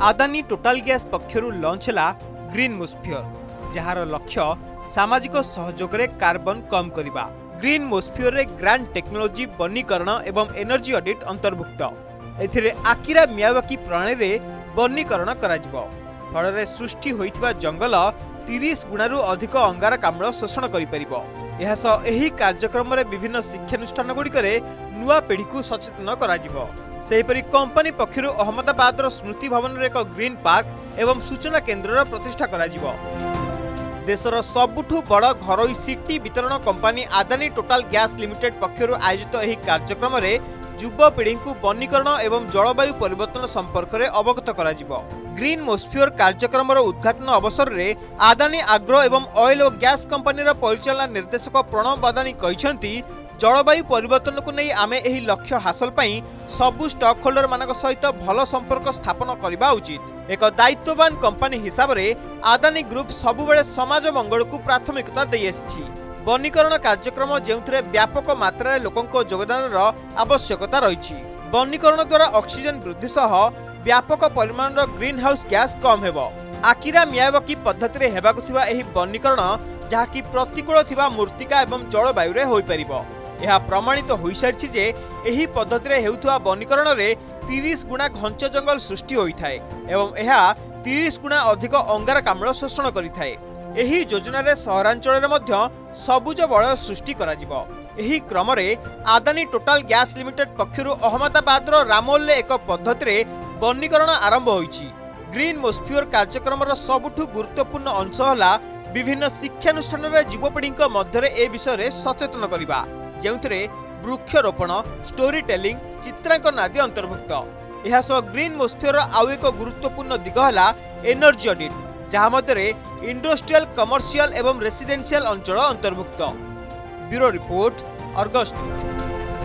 Adani Total gas पक्षरु launch है green मोस्फियर जार लक्ष्य सामाजिक सहयोग रे कार्बन कम करने। ग्रीन मोस्फियर रे ग्रांड टेक्नोलोजी बनीकरण एवं एनर्जी ऑडिट अंतर्भुक्त। एथिरे आकिरा मियावाकी प्रणाली रे बनीकरण करा जिवो। फल सृष्टि होइथिबा जंगल 30 गुणारु अधिक अंगारकाम्ल शोषण करि परिबो। एहा सह एही कार्यक्रम रे विभिन्न शिक्षानुष्ठान गुड़िकरे नुआ पीढ़ी को सचेतन करा जिवो। सेहीपरि कंपनी पक्षरु अहमदाबाद स्मृति भवन रे एक ग्रीन पार्क एवं सूचना केन्द्र प्रतिष्ठा करा जिवो। देशर सबुठु बड़ घरोई सिटी वितरण company Adani Total gas limited पक्षरु आयोजित एही कार्यक्रम रे युवा पीढ़ी को बनीकरण एवं जलवायु परिवर्तन संपर्क में अवगत करा जिवो। ग्रीन मोस्फियर कार्यक्रम उद्घाटन अवसर में आदानी आग्रो एवं ऑयल और गैस कंपनी परिचालन निर्देशक प्रणव बादानी कहिसेंती जलवायु परिवर्तन को नहीं आमे एही लक्ष्य हासिल पई सबु स्टॉक होल्डर मानक सहित भल संपर्क स्थापन करबा उचित। एक दायित्ववान कंपनी हिसाब रे आदानी ग्रुप सबुबेले समाज मंगल को प्राथमिकता देई आछि। बनीकरण कार्यक्रम जेउथरे व्यापक मात्रा लोकंको योगदान आवश्यकता रही। बनीकरण द्वारा ऑक्सीजन वृद्धि सह व्यापक परिमाण ग्रीन हाउस गैस कम हेबो। आकिरा मियावाकी पद्धति रे हेबाकु थिबा एही बनीकरण जहाँकि प्रतिकूल थिबा मूर्तिका एवं जलवायु रे होई परिबो। यह प्रमाणित हो सारी जे एही पद्धति रे हेउथुवा बनीकरण रे 30 गुणा घंच जंगल सृष्टि होइथाय एवं यह 30 गुणा अधिक अंगारकाम्ल शोषण करिथाय। एही योजना रे सहरांचल रे मध्य सबुज बलय सृष्टि करा जिवो। एही क्रम रे आदानी टोटाल गैस लिमिटेड पक्षरु अहमदाबाद रामोल रे एक पद्धति रे बनीकरण आरंभ होईछि। ग्रीन मोस्फियर कार्यक्रम सबुठु गुरुत्वपूर्ण अंश होला विभिन्न शिक्षानुष्ठान रे युवपीढ़ी मध्य ए विषय रे सचेतन करबा, जेउथरे वृक्षरोपण, स्टोरी टेलिंग, चित्रांकन आदि अंतर्भुक्त। यह सह ग्रीन मोस्फियर आउ एक गुरुत्वपूर्ण दिग है एनर्जी ऑडिट, जहाँ मध्य इंडस्ट्रियल, कमर्शियल एवं रेसिडेंशियल अंचल अंतर्भुक्त। Bureau report, Argus news.